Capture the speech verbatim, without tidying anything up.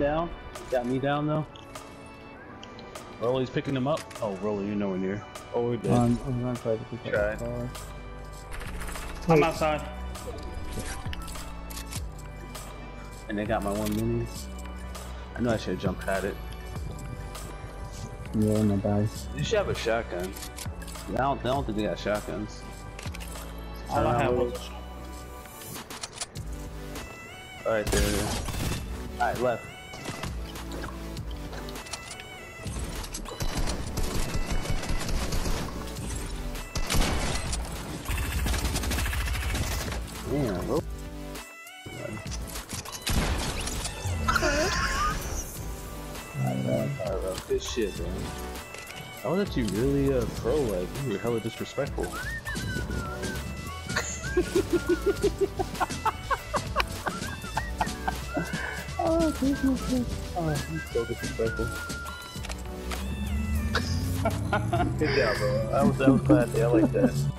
down. Got me down though. Rolly's picking him up. Oh, Rolly, you're nowhere near. Oh, we're dead. Um, I'm gonna try to pick Try. up the car. I'm outside. And they got my one mini. I know I should have jumped at it. Yeah, no dice. You should have a shotgun. Yeah, I don't, I don't think they got shotguns. All I have was a Alright, there it is. Alright, left. Damn, bro. Alright, good shit, man. I was that you really uh, pro, like, you were hella disrespectful. Oh, thank you, thank you. Oh, he's so disrespectful. Good job, bro. I was, that was classy. I like that.